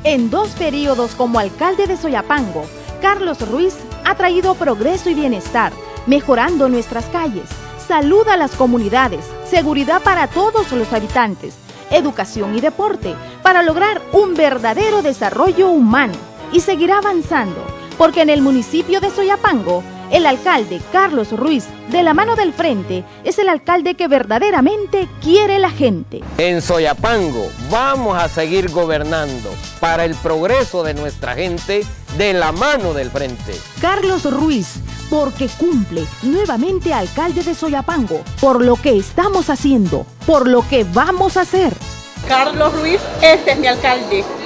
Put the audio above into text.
En 2 periodos como alcalde de Soyapango, Carlos Ruiz ha traído progreso y bienestar, mejorando nuestras calles, salud a las comunidades, seguridad para todos los habitantes, educación y deporte, para lograr un verdadero desarrollo humano. Y seguirá avanzando, porque en el municipio de Soyapango, el alcalde Carlos Ruiz, de la mano del frente, es el alcalde que verdaderamente quiere la gente. En Soyapango vamos a seguir gobernando para el progreso de nuestra gente de la mano del frente. Carlos Ruiz, porque cumple, nuevamente alcalde de Soyapango, por lo que estamos haciendo, por lo que vamos a hacer. Carlos Ruiz, este es mi alcalde.